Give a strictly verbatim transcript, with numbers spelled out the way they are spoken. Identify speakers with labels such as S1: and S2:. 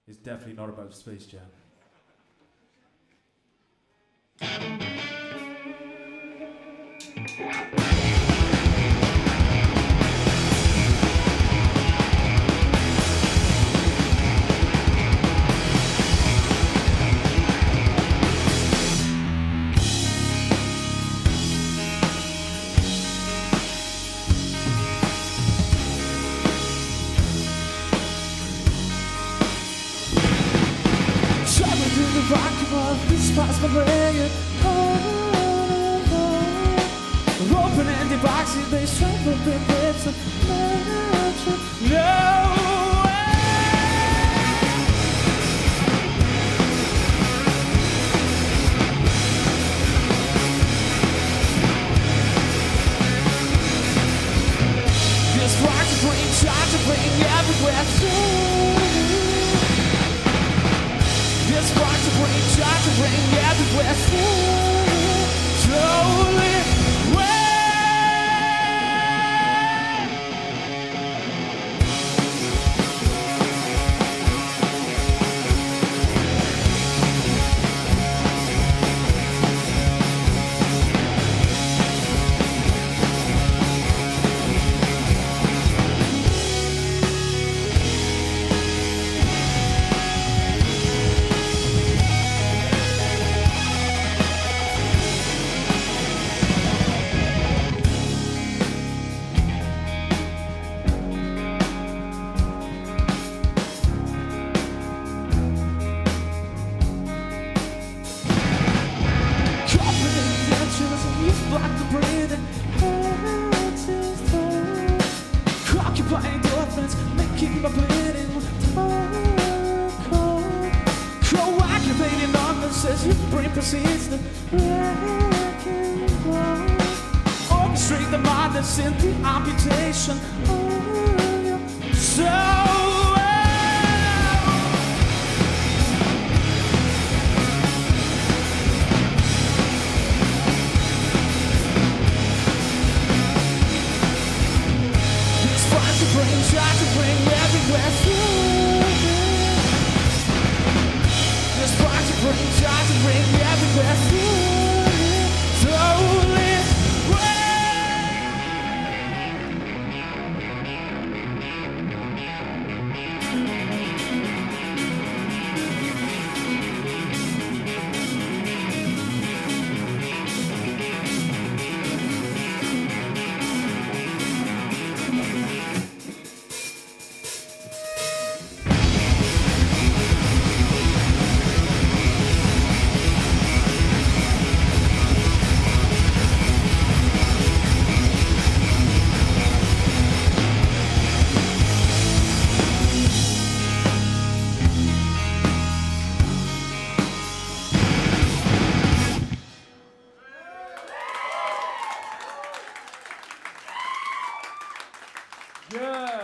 S1: is definitely not about Space Jam.
S2: The vacuum of this past my brain. Oh, oh, oh. Open and the boxes, they struggle with lips and magic. No way. This rock to bring, charge to bring everywhere through. This rock to bring, try to bring everywhere through. Slowly, way. Block the breathing, occupying dolphins, making my bleeding co-activating numbness as your brain proceeds to wrecking ball. Orchestrate the madness in the amputation of your soul. Try to bring everywhere through. This spark to bring, try to bring everywhere through. Slowly,
S1: Yeah.